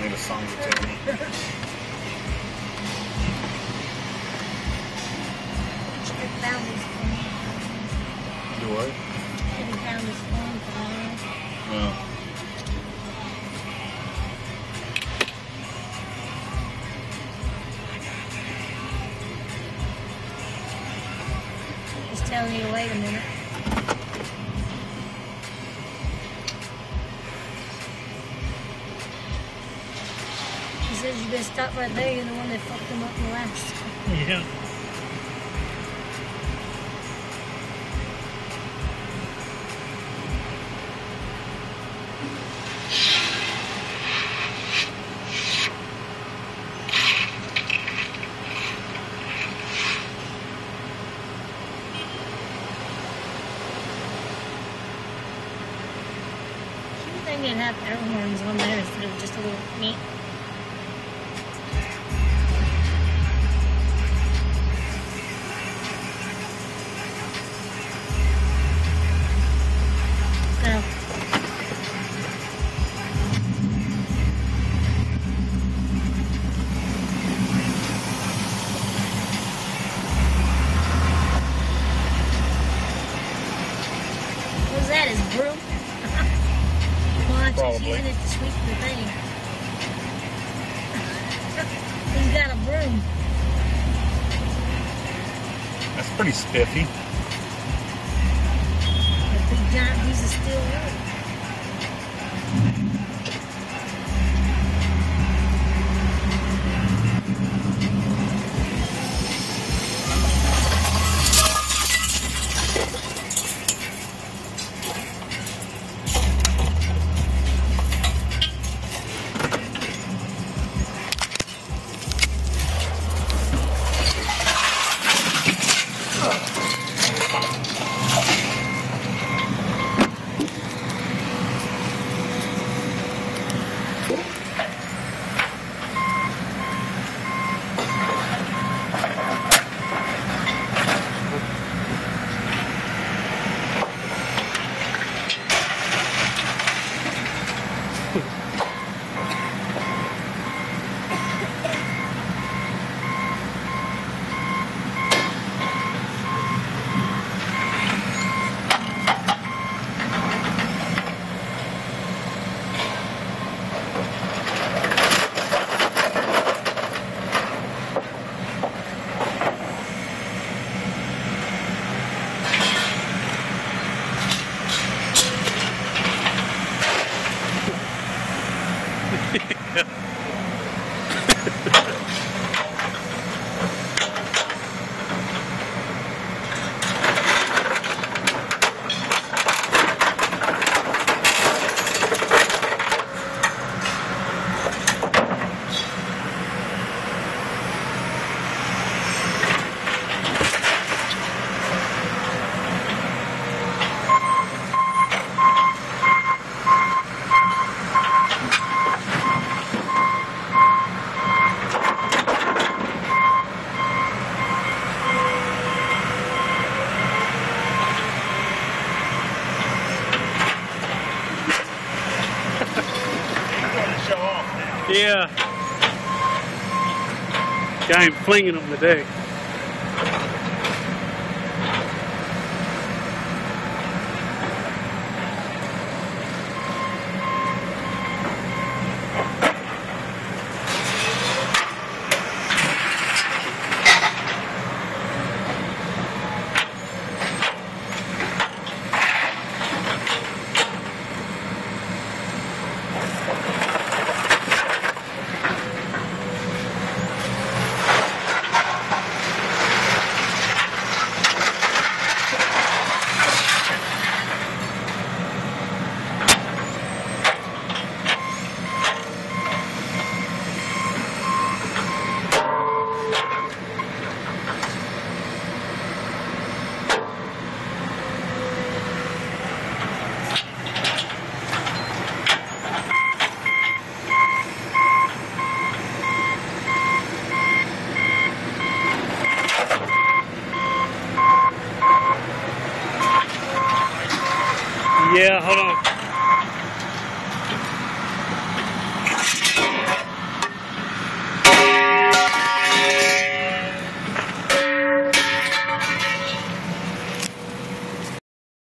me the songs to tell me. Do what? Have you found his phone call? No. Just telling you to wait a minute. He says you better stop right there. You're the one that fucked him up the last time. Yeah. They need to have air horns on there instead of just a little meat. Go. What's that? His broom? Probably. Using it to sweep the thing. He's got a broom. That's pretty spiffy. A big giant piece of steel wood. Yeah. Guy ain't flinging them today. Yeah, hold on.